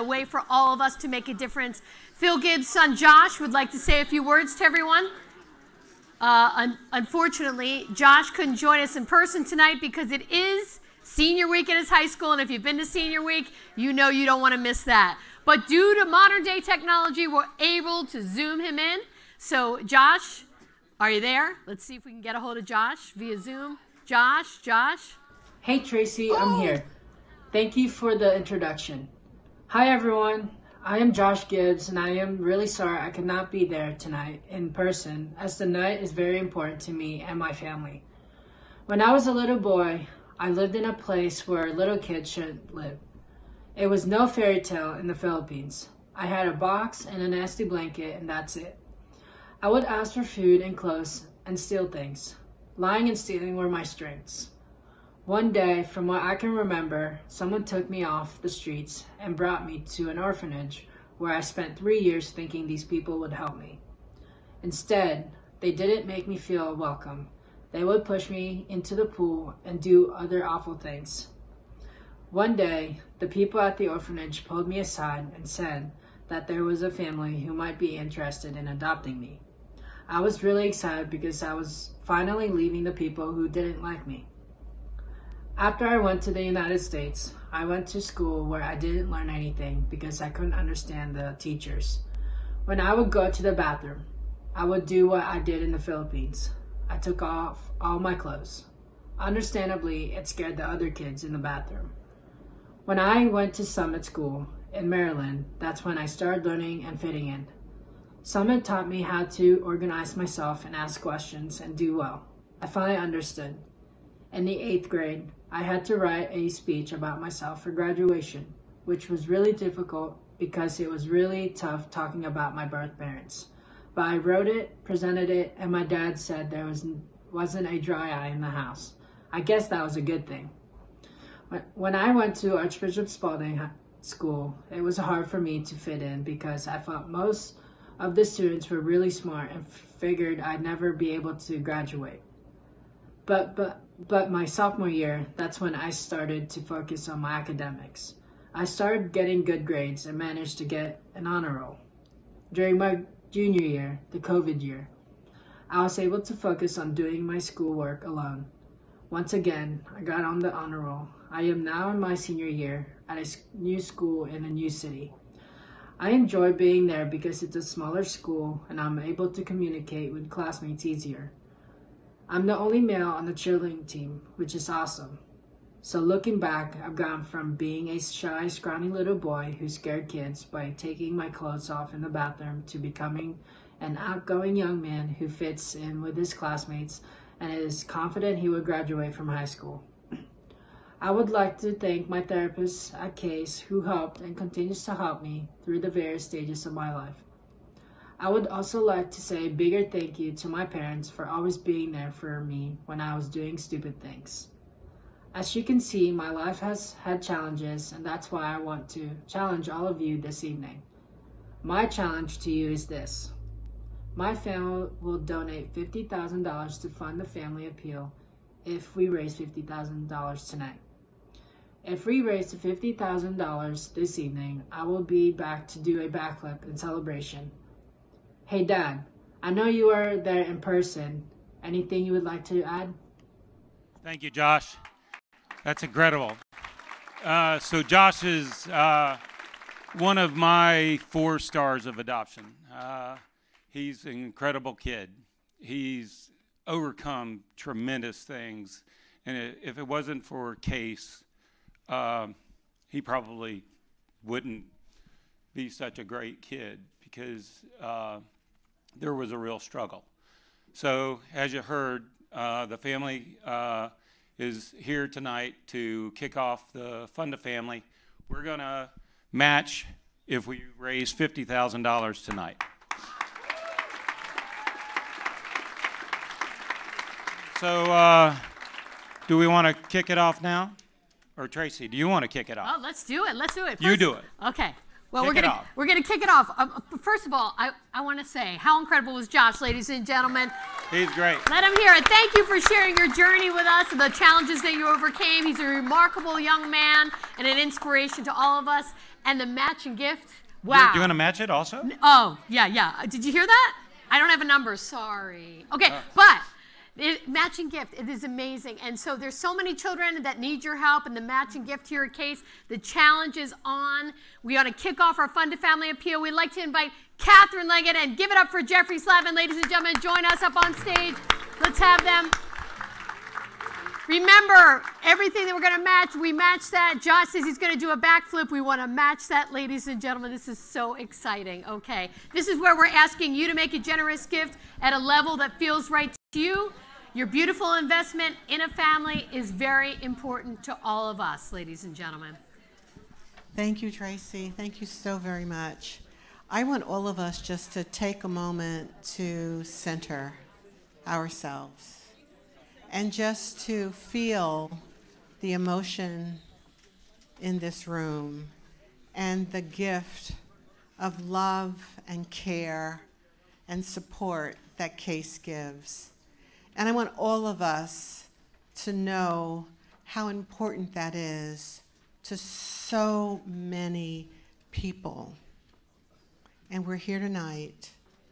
way for all of us to make a difference. Phil Gibbs' son Josh would like to say a few words to everyone. Unfortunately, Josh couldn't join us in person tonight because it is senior week at his high school, and if you've been to senior week, you know you don't want to miss that. But due to modern day technology, we're able to Zoom him in. So Josh, are you there? Let's see if we can get a hold of Josh via Zoom. Josh? Hey Tracy, I'm here. Thank you for the introduction. Hi everyone, I am Josh Gibbs, and I am really sorry I could not be there tonight in person, as the night is very important to me and my family. When I was a little boy, I lived in a place where little kids shouldn't live. It was no fairy tale in the Philippines. I had a box and a nasty blanket, and that's it. I would ask for food and clothes and steal things. Lying and stealing were my strengths. One day, from what I can remember, someone took me off the streets and brought me to an orphanage where I spent 3 years thinking these people would help me. Instead, they didn't make me feel welcome. They would push me into the pool and do other awful things. One day, the people at the orphanage pulled me aside and said that there was a family who might be interested in adopting me. I was really excited because I was finally leaving the people who didn't like me. After I went to the United States, I went to school where I didn't learn anything because I couldn't understand the teachers. When I would go to the bathroom, I would do what I did in the Philippines. I took off all my clothes. Understandably, it scared the other kids in the bathroom. When I went to Summit School in Maryland, that's when I started learning and fitting in. Summit taught me how to organize myself and ask questions and do well. I finally understood. In the 8th grade, I had to write a speech about myself for graduation, which was really difficult because it was really tough talking about my birth parents. But I wrote it, presented it, and my dad said there wasn't a dry eye in the house. I guess that was a good thing. When I went to Archbishop Spalding School, it was hard for me to fit in because I thought most of the students were really smart and figured I'd never be able to graduate. But my sophomore year, that's when I started to focus on my academics. I started getting good grades and managed to get an honor roll. During my junior year, the COVID year, I was able to focus on doing my schoolwork alone. Once again, I got on the honor roll. I am now in my senior year at a new school in a new city. I enjoy being there because it's a smaller school and I'm able to communicate with classmates easier. I'm the only male on the cheerleading team, which is awesome. So looking back, I've gone from being a shy, scrawny little boy who scared kids by taking my clothes off in the bathroom to becoming an outgoing young man who fits in with his classmates and is confident he would graduate from high school. I would like to thank my therapist at C.A.S.E who helped and continues to help me through the various stages of my life. I would also like to say a bigger thank you to my parents for always being there for me when I was doing stupid things. As you can see, my life has had challenges, and that's why I want to challenge all of you this evening. My challenge to you is this. My family will donate $50,000 to fund the family appeal if we raise $50,000 tonight. If we raise the $50,000 this evening, I will be back to do a backflip in celebration. Hey Dad, I know you are there in person. Anything you would like to add? Thank you, Josh. That's incredible. So Josh is one of my 4 stars of adoption. He's an incredible kid. He's overcome tremendous things. And if it wasn't for C.A.S.E, he probably wouldn't be such a great kid because there was a real struggle. So as you heard, the family is here tonight to kick off the Fund a Family. We're going to match if we raise $50,000 tonight. So do we want to kick it off now? Or Tracy, do you want to kick it off? Oh, let's do it. Let's do it. First, you do it. Okay. Well, we're gonna kick it off. First of all, I want to say how incredible was Josh, ladies and gentlemen. He's great. Let him hear it. Thank you for sharing your journey with us and the challenges that you overcame. He's a remarkable young man and an inspiration to all of us. And the matching gift, wow. Do you want to match it also? Oh, yeah. Did you hear that? I don't have a number, sorry. Okay, but matching gift, it is amazing. And so there's so many children that need your help, and the matching gift here at C.A.S.E, the challenge is on. We ought to kick off our Fund to Family Appeal. We'd like to invite Catherine Leggett and give it up for Jeffrey Slavin. Ladies and gentlemen, join us up on stage. Let's have them. Remember, everything that we're going to match, we match that. Josh says he's going to do a backflip. We want to match that, ladies and gentlemen. This is so exciting. Okay, this is where we're asking you to make a generous gift at a level that feels right to you. Your beautiful investment in a family is very important to all of us, ladies and gentlemen. Thank you, Tracy. Thank you so very much. I want all of us just to take a moment to center ourselves and just to feel the emotion in this room and the gift of love and care and support that C.A.S.E gives. And I want all of us to know how important that is to so many people. And we're here tonight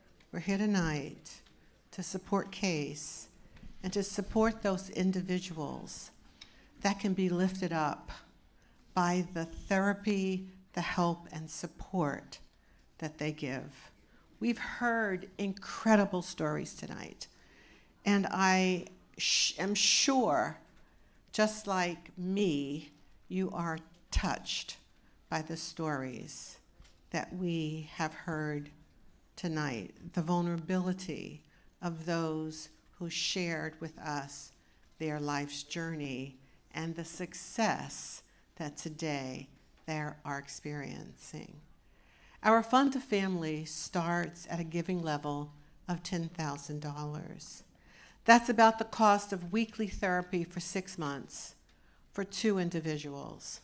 to support C.A.S.E and to support those individuals that can be lifted up by the therapy, the help, and support that they give. We've heard incredible stories tonight, and I am sure, just like me, you are touched by the stories that we have heard tonight, the vulnerability of those who shared with us their life's journey and the success that today they are experiencing. Our Fund to Family starts at a giving level of $10,000. That's about the cost of weekly therapy for 6 months for 2 individuals.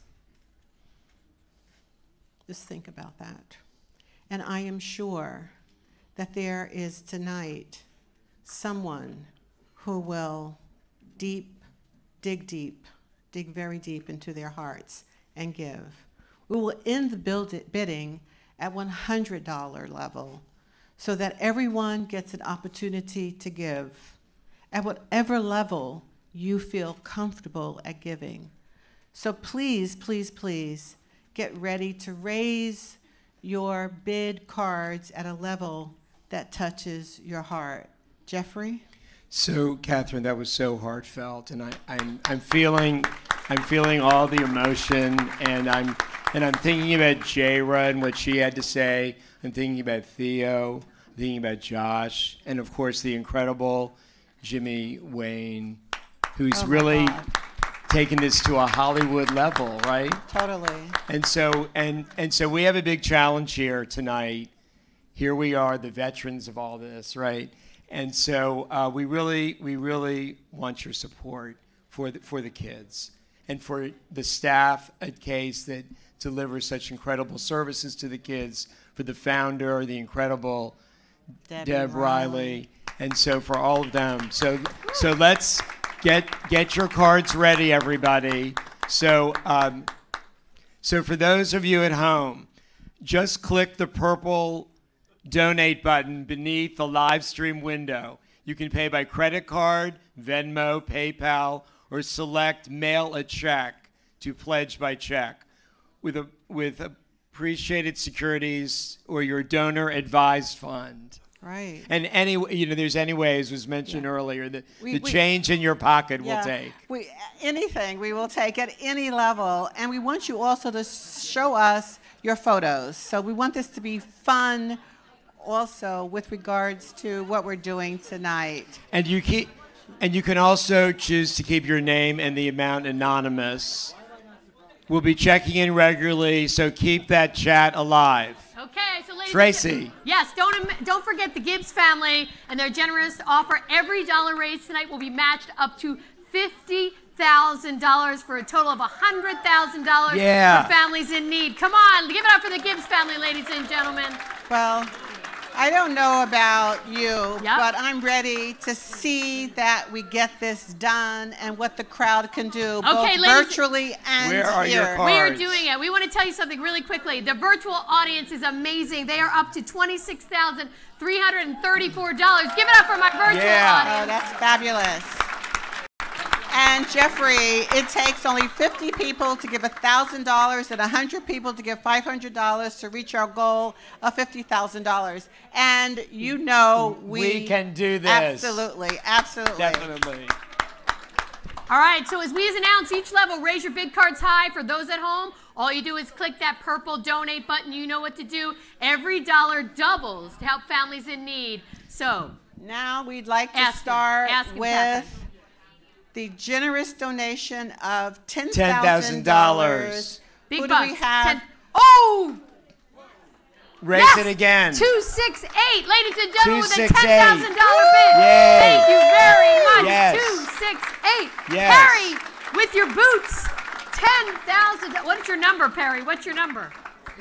Just think about that. And I am sure that there is tonight someone who will dig very deep into their hearts and give. We will end the bidding at $100 level so that everyone gets an opportunity to give at whatever level you feel comfortable at giving. So please, please, please get ready to raise your bid cards at a level that touches your heart. Jeffrey? So, Catherine, that was so heartfelt, and I'm feeling all the emotion, and I'm thinking about Jaira and what she had to say. I'm thinking about Theo, I'm thinking about Josh, and of course the incredible Jimmy Wayne, who's really taken this to a Hollywood level, right? Totally. And so we have a big challenge here tonight. Here we are, the veterans of all this, right? And so we really want your support for the kids and for the staff at C.A.S.E that delivers such incredible services to the kids, for the founder, the incredible Deb Riley, and so for all of them. So let's get your cards ready, everybody. So for those of you at home, just click the purple donate button beneath the live stream window. You can pay by credit card, Venmo, PayPal, or select mail a check to pledge by check with appreciated securities or your donor advised fund. Right. And there's any way, as was mentioned earlier, that the change in your pocket will take. Anything, we will take at any level. And we want you also to show us your photos. So we want this to be fun also with regards to what we're doing tonight. And you can also choose to keep your name and the amount anonymous. We'll be checking in regularly, so keep that chat alive. Okay, so ladies Tracy. Yes, don't forget the Gibbs family and their generous offer. Every dollar raised tonight will be matched up to $50,000 for a total of $100,000 for families in need. Come on, give it up for the Gibbs family, ladies and gentlemen. Well, I don't know about you, Yep. but I'm ready to see that we get this done and what the crowd can do, both ladies, virtually and Where are your here. cards? We are doing it. We want to tell you something really quickly. The virtual audience is amazing. They are up to $26,334. Give it up for my virtual Yeah. Oh, audience. that's fabulous. And Jeffrey, it takes only 50 people to give $1,000 and 100 people to give $500 to reach our goal of $50,000. And you know We can do this. Absolutely, absolutely. Definitely. All right, so as we announce each level, raise your bid cards high. For those at home, all you do is click that purple donate button. You know what to do. Every dollar doubles to help families in need. So Now we'd like to Ask him. start Ask him, with Catherine. the generous donation of $10,000. $10,000. big Who do bucks. we have? Oh! Raise Yes! it again. 268, ladies and gentlemen, with a 268. $10,000 bid. Yay. Thank you very much. Yes. 268. Yes. Perry, with your boots, $10,000. What is your number, Perry? What's your number?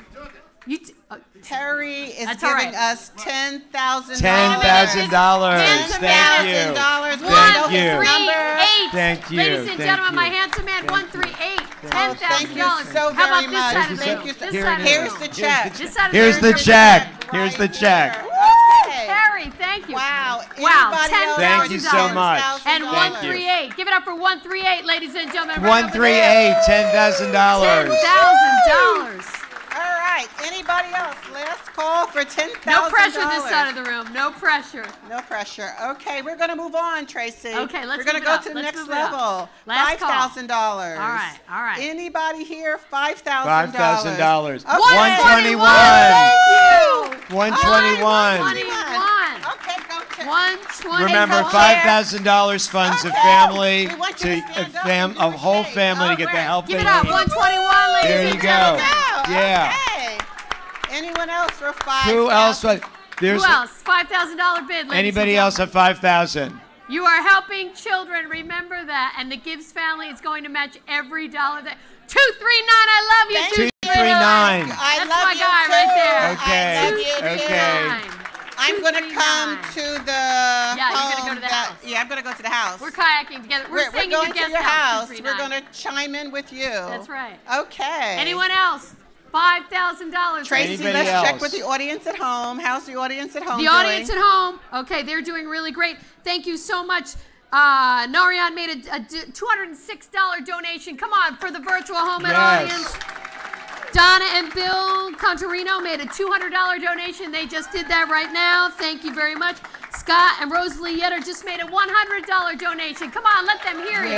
Terry is That's all giving right. us $10,000. $10,000. Thank you. $10,000. Thank you. 138. Thank you. Ladies and Thank gentlemen, you. my handsome man, 138. $10,000. Thank you so How about very this much. side of the Thank room? you so- This Here side of it the Here's room. the check. This side of Here's the the room. check. Here's the check. Okay. Perry, thank you. Wow. Wow, Anybody else? Thank you so much. And Thank 138. Give it up for 138, ladies and gentlemen. 138, $10,000. $10,000. All right. Anybody else? Last call for $10,000. No pressure this side of the room. No pressure. No pressure. Okay, we're going to move on, Tracy. Okay, let's We're going move to it go up. to the Let's next move it up. level. Last call. $5,000. All right, all right. Anybody here? $5,000. $5,000. Okay. 121. Thank you. 121. 121. Okay, go to 120. Remember, co-chair. $5,000 funds a Okay. family, We want you to to stand up and do a the whole cake. family to get the All help Give they it up. need. 121, ladies There and you go. gentlemen. Yeah. Okay. Anyone else for 5,000? Who else? There's Who else? $5,000 bid, ladies anybody and else gentlemen. at 5,000? You are helping children. Remember that. And the Gibbs family is going to match every dollar that. 239. I love you. Thank you. 239. 239. I That's love my you guy too. right there. Okay. I love you too. Okay. I'm going to come to the Yeah, you're home gonna go to the that- house. Yeah, I'm going to go to the house. We're kayaking together. We're singing going the to guest your house. 239. We're going to chime in with you. That's right. Okay. Anyone else? $5,000. Tracy, Anybody let's check else? with the audience at home. How's the audience at home The doing? audience at home, okay, they're doing really great. Thank you so much. Narian made a $206 donation. Come on, for the virtual home and Yes. audience. Donna and Bill Contarino made a $200 donation. They just did that right now. Thank you very much. Scott and Rosalie Yetter just made a $100 donation. Come on, let them hear you.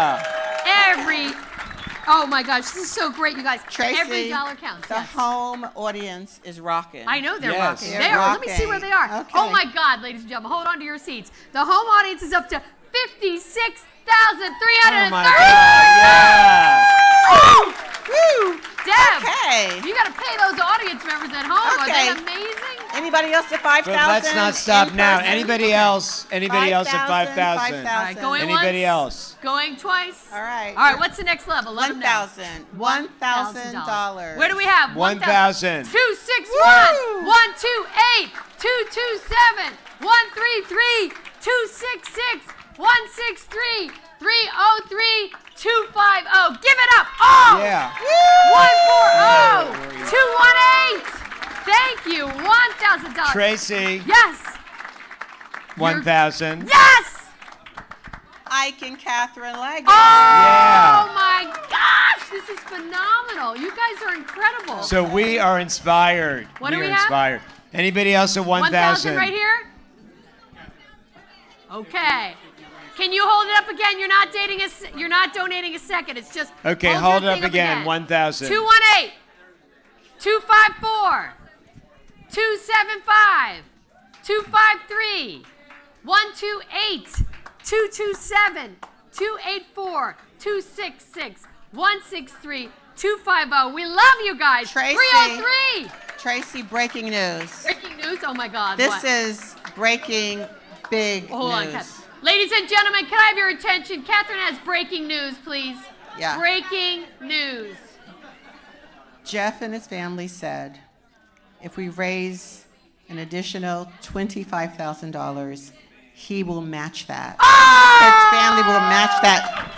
Yeah. Oh my gosh, this is so great, you guys. Tracy, Every dollar counts. the Yes. home audience is rocking. I know they're Yes. rocking. They're They are. Let me see rocking. where they are. Okay. Oh my God, ladies and gentlemen, hold on to your seats. The home audience is up to 56,330. Oh my God. Yeah. Woo! Deb, Okay. you got to pay those audience members at home. Okay. Are they amazing? Anybody else at 5,000? But let's not stop in now. person? Anybody else? Anybody else at 5,000? All right, going Anybody once, else? Going twice. All right. All right, what's the next level? Let them know. $1,000. Where do we have? 1,000. 261, 128, 227, 133, 266, 163, 303, 250. Give it up. Oh! Yeah. 140, 218. Thank you. $1,000. Tracy. Yes. 1,000. Yes. Ike and Catherine Leggett. Oh my gosh, this is phenomenal. You guys are incredible. So we are inspired. What do we we are have? inspired. Anybody else at 1,000 1,000? right here? Okay. Can you hold it up again? You're not donating a second. It's just Okay, hold hold your it thing up again. 1,000. 218, 254, 275, 253, 128, 227, 284, 266, 163, 250. We love you guys. Tracy. 303. Tracy, breaking news. Breaking news. Oh my God. This what? is breaking big Hold on, news. Catherine. Ladies and gentlemen, can I have your attention? Catherine has breaking news, please. Yeah. Breaking news. Jeff and his family said, if we raise an additional $25,000. He will match that. Oh! His family will match that.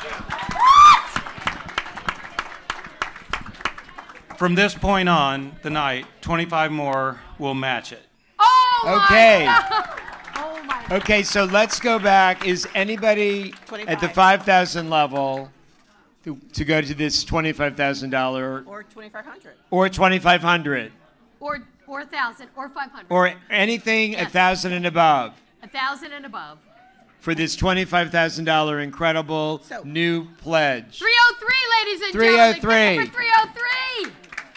From this point on, the night, 25 more will match it. Oh, Okay. my God. Oh, my God. Okay, so let's go back. Is anybody at the 5,000 level to go to this $25,000 Or $2,500. or $2,500 Or 1,000 or 500. or anything Yes. 1,000 and above 1,000 and above. for this $25,000 incredible So- new pledge? 303, ladies and 303. gentlemen. Give it for 303.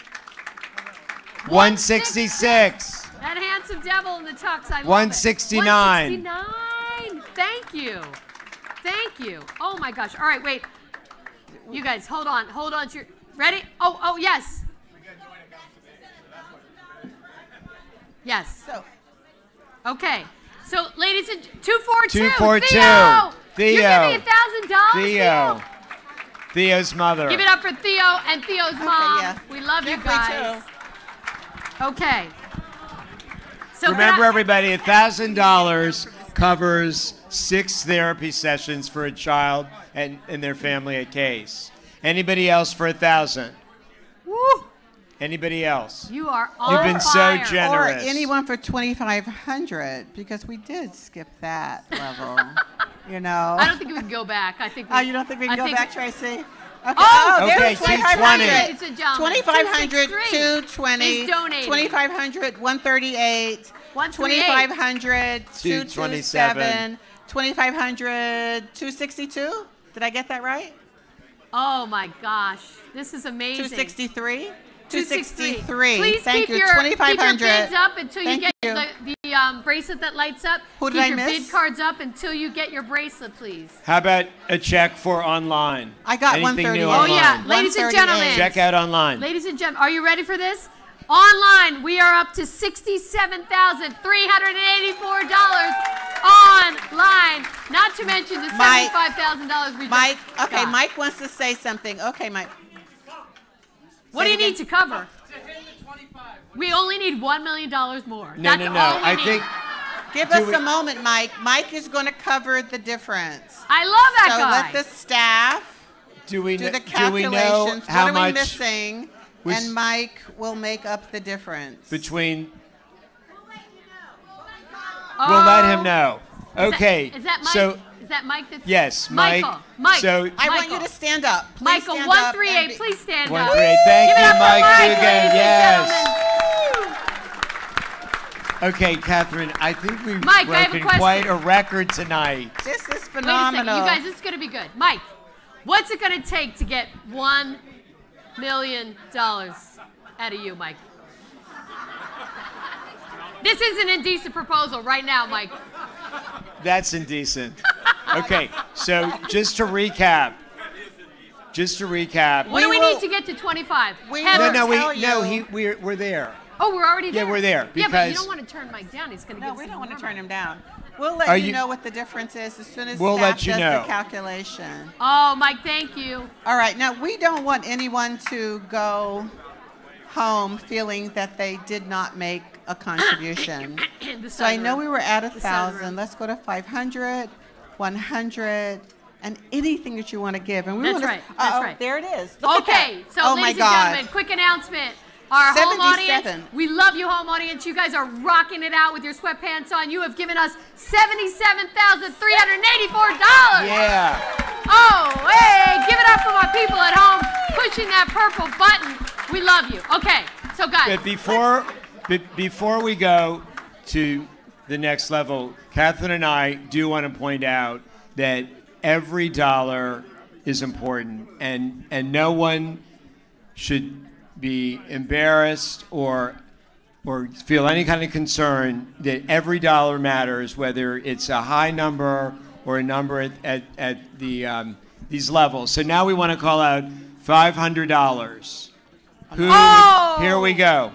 166. That handsome devil in the tux. I love 169. It. 169. Thank you. Thank you. Oh my gosh. All right, wait. You guys, hold on. Hold on to your. Ready? Oh, yes. Yes. So, Okay. So, ladies and 242. 242. Theo. You're giving $1,000. Theo. Theo's mother. Give it up for Theo and Theo's mom. yeah. We love you Definitely guys. Okay. So Remember, everybody, $1,000 covers 6 therapy sessions for a child and their family at C.A.S.E. Anybody else for 1,000? Woo, Anybody else? you are on You've been so fire. or generous. anyone for $2,500 because we did skip that level. You know. I don't think we can go back. I think. Oh, you don't think we can go back, Tracy? Okay. Oh, there's okay, 2,500. ladies and gentlemen. 2,500, 263 220, is donating. 2,500, 138, 138. 2,500, 227, 227, 2,500, 262. Did I get that right? Oh my gosh, this is amazing. 263. 263. Please Thank keep you. your 2,500. bids up until Thank you get you. the bracelet that lights up. Who did keep I your miss? bid cards up until you get your bracelet, please. How about a check for online? I got Anything 138. new Oh online? yeah, ladies and 138. gentlemen. Check out online. Ladies and gentlemen, are you ready for this? Online, we are up to $67,384 online. Not to mention the $75,000 we Mike, just okay, got. Mike wants to say something. Okay, Mike. What do Say you it need to cover? We only need $1 million more. No, That's no, all no. we I need. think Give Do us we- a moment, Mike. Mike is going to cover the difference. I love that So guy. let the staff do we do kn- the do we know calculations. how What are we much missing? was- And Mike will make up the difference. between? Oh. We'll let him know. Is that- Okay. Is that Mike? So Is that Mike? That's yes, Mike. Michael. Mike. So I want Michael. you to stand up. Please Michael, stand up 138. and be- Please stand 138. up. Thank Give it you, up for Mike. Mike, Do again. ladies and Yes. gentlemen. Okay, Catherine. I think we've Mike, I have a broken question. quite a record tonight. This is Wait a second, phenomenal. you guys. This is going to be good. Mike, what's it going to take to get $1 million out of you, Mike? This is an indecent proposal right now, Mike. That's indecent. Okay, so just to recap. What do we need to get to 25? we Heather. No, tell you- we're there. Oh, we're already there. Yeah, we're there, Yeah, but you because- don't want to turn Mike down. He's going to No, give we us don't want to more turn money. him down. We'll let Are you you- know what the difference is as soon as We'll staff let you does know. the calculation. Oh, Mike, thank you. All right, now we don't want anyone to go home feeling that they did not make a contribution. The So I know sunroom. we were at The 1,000. sunroom. Let's go to 500, 100, and anything that you want to give. And we That's want to, right, that's uh-oh, right. There it is. Look at Okay, that. so Oh my ladies and God. gentlemen, quick announcement. Our home 77. audience, we love you, home audience. You guys are rocking it out with your sweatpants on. You have given us $77,384. Yeah. Oh, hey, give it up for our people at home pushing that purple button. We love you. Okay, so guys. But before we go to the next level, Catherine and I do want to point out that every dollar is important, and no one should be embarrassed or feel any kind of concern that every dollar matters, whether it's a high number or a number at the these levels. So now we want to call out $500. Who? Oh! Here we go.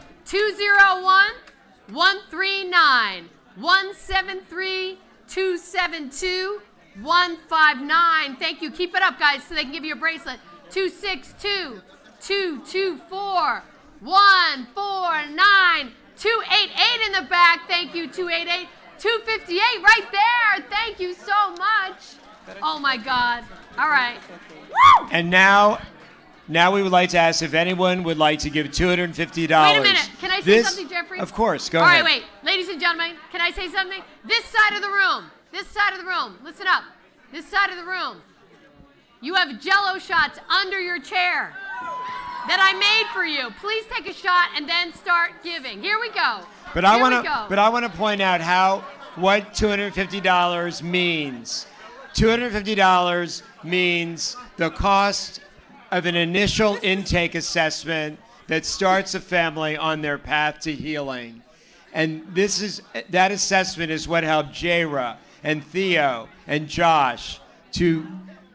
201-139-173-272-159. Thank you. Keep it up, guys, so they can give you a bracelet. 262-224-149. 288 in the back. Thank you, 288. 258 right there. Thank you so much. Oh, my God. All right. Woo! And now we would like to ask if anyone would like to give $250. Wait a minute. Can I say something, Jeffrey? Of course. Go ahead. ahead. All right, wait. Ladies and gentlemen, can I say something? This side of the room. This side of the room. Listen up. This side of the room. You have Jell-O shots under your chair that I made for you. Please take a shot and then start giving. Here we go. But I want to point out what $250 means. $250 means the cost of an initial intake assessment that starts a family on their path to healing. And that assessment is what helped Jaira and Theo and Josh to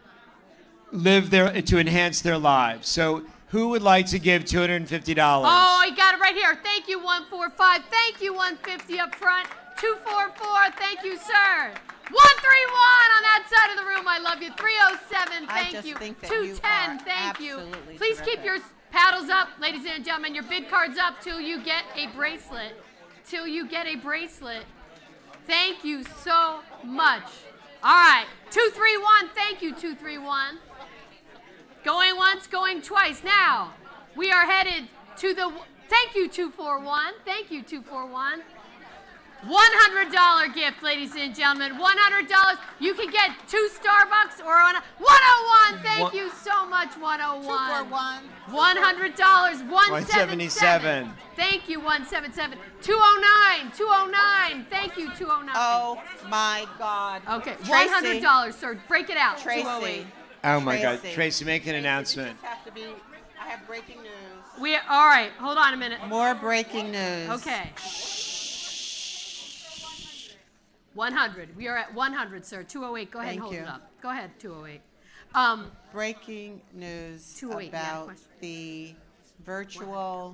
enhance their lives. So who would like to give $250? Oh, I got it right here. Thank you, 145. Thank you, 150 up front. 244. Thank you, sir. 131 on that side of the room. I love you. 307. Thank you. 210. Thank you. Please keep your paddles up, ladies and gentlemen. Your bid cards up till you get a bracelet. Till you get a bracelet. Thank you so much. All right. 231. Thank you, 231. Going once, going twice. Now, we are headed to the... Thank you, 241. Thank you, 241. $100 gift, ladies and gentlemen. $100. You can get 2 Starbucks or on 101. Thank you so much, 101. 241. $100. 177. Thank you, 177. 209. 209. Thank you, 209. Oh my God. Okay, Tracy. $100, sir. Break it out. Tracy. 208. Oh my God, Tracy, make an announcement. I have breaking news. All right, hold on a minute. More breaking news. Okay. 100. We are at 100, sir. 208. Go ahead and hold it up. Go ahead, 208. Breaking news 208, about the virtual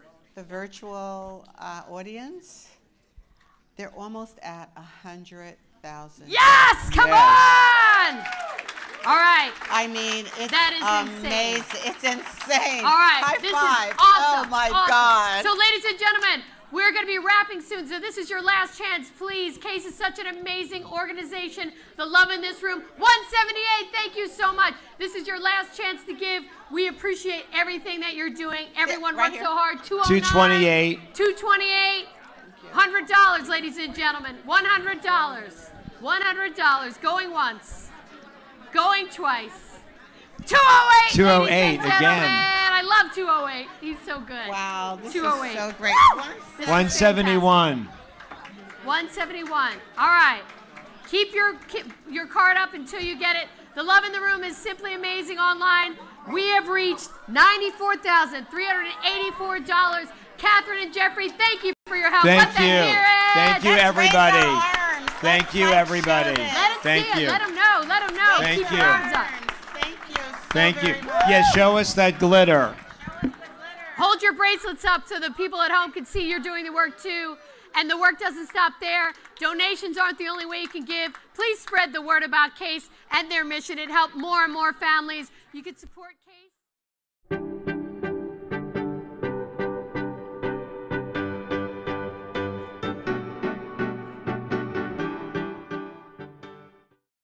audience. They're almost at 100,000. Yes! Come on! All right. I mean, that is amazing. insane. It's insane. All right. High this five. Is awesome. Oh my awesome. God. So, ladies and gentlemen, we're going to be wrapping soon, so this is your last chance. Please, C.A.S.E is such an amazing organization. The love in this room. 178, thank you so much. This is your last chance to give. We appreciate everything that you're doing. Everyone worked so hard. 228. 228. $100, ladies and gentlemen. $100. $100. Going once. Going twice. 208. 208 again. I love 208. He's so good. Wow, this 208. is so great. 171. 171. All right. Keep your card up until you get it. The love in the room is simply amazing online. We have reached $94,384. Catherine and Jeffrey, thank you for your help. Thank you. Thank you, everybody. Thank you, everybody. Let us see it. Let them know. Let them know. Thank Keep you. your arms up. Thank you. Yeah, show us that glitter. Hold your bracelets up so the people at home can see you're doing the work too. And the work doesn't stop there. Donations aren't the only way you can give. Please spread the word about C.A.S.E and their mission. It helped more and more families. You can support C.A.S.E.